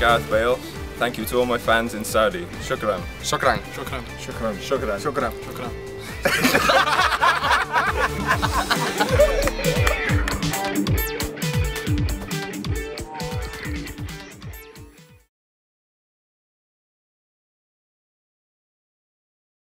Gareth Bale. Thank you to all my fans in Saudi. Shukran. شكرا شكرا Shukran. شكرا شكرا